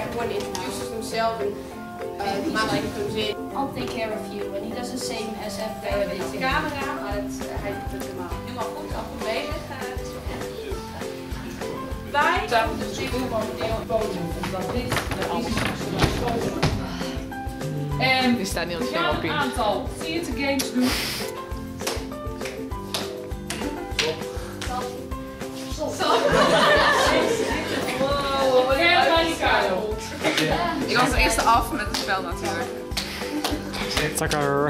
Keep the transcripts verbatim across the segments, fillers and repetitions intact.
everyone introduces themselves and uh, maakt like hun zin. I'll take care of you and he does the same as F B I. Met de camera, maar het, hij doet het helemaal, helemaal goed, al goed bezig. Wij zijn dus dit momenteel op het podium, omdat dit de podium. En Die staat niet op we gaan een aantal theater games doen. Wow, Ricardo. Ik was de eerste af met het spel natuurlijk. Takker.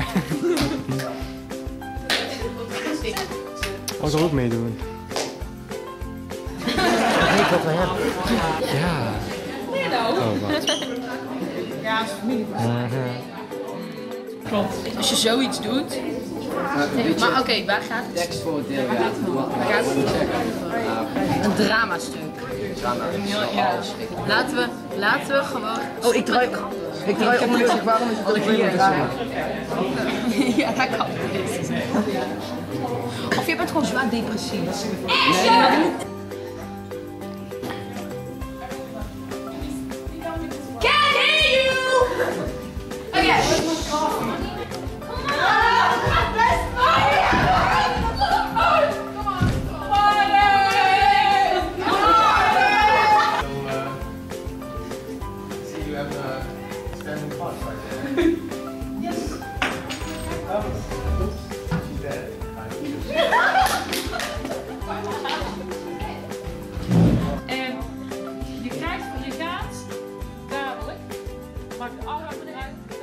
Ik zal ook meedoen. Ik weet wat we hebben. Ja. Oh, wat. Ja, is familie. Klopt. Als je zoiets doet. Maar oké, okay, waar gaat het? Tekst voor het deel, ja. Waar gaat het? Een dramastuk. Ja. Laten we, laten we gewoon... Oh, ik draai, ik draai om en waarom is het ook weer een drama? Ja, dat kan. Of je bent gewoon zwaar depressief. Nee. Can't hear you! Okay. En je krijgt, je gaat dadelijk, maak de arm eruit.